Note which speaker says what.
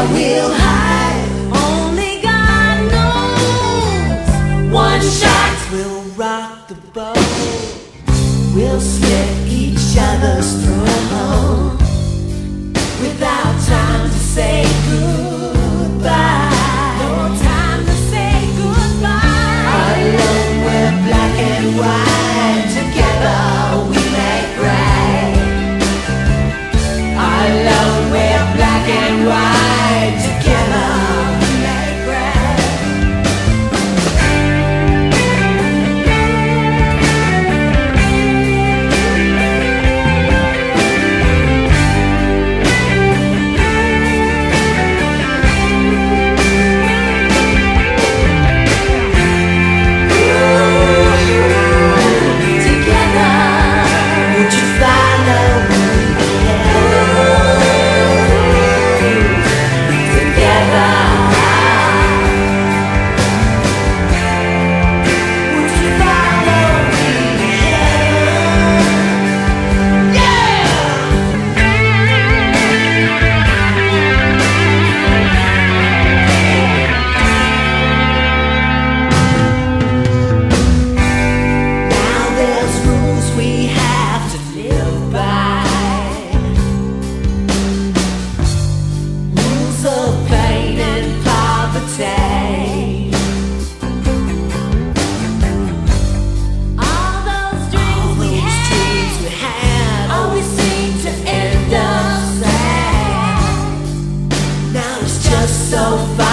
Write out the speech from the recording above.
Speaker 1: where we'll hide. Only God knows. One shot will rock the boat. We'll slit each other's throat without time to say goodbye. No time to say goodbye. Alone we're black and white. Together we make gray. Alone we're black and white. Together we make gray. So far